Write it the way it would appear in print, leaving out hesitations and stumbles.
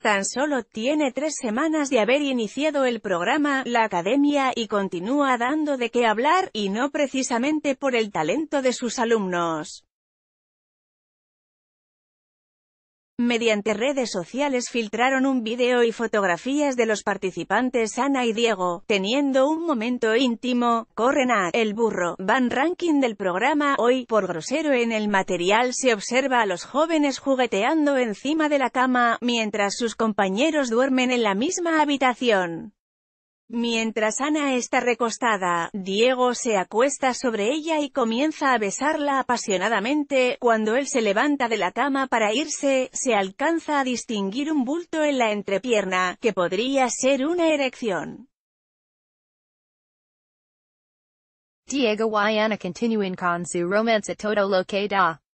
Tan solo tiene 3 semanas de haber iniciado el programa, la academia, y continúa dando de qué hablar, y no precisamente por el talento de sus alumnos. Mediante redes sociales filtraron un vídeo y fotografías de los participantes Ana y Diego, teniendo un momento íntimo. Corren a El Burro, van ranking del programa. Hoy, por grosero en el material se observa a los jóvenes jugueteando encima de la cama, mientras sus compañeros duermen en la misma habitación. Mientras Ana está recostada, Diego se acuesta sobre ella y comienza a besarla apasionadamente. Cuando él se levanta de la cama para irse, se alcanza a distinguir un bulto en la entrepierna, que podría ser una erección. Diego y Ana continúan con su romance a todo lo que da.